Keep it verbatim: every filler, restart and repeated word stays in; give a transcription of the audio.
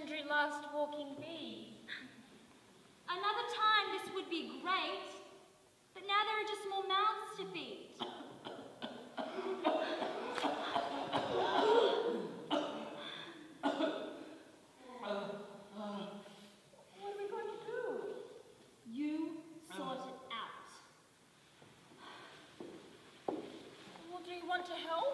legendary last walking bee. Another time this would be great, but now there are just more mouths to feed. What are we going to do? You sort it out. Well, do you want to help?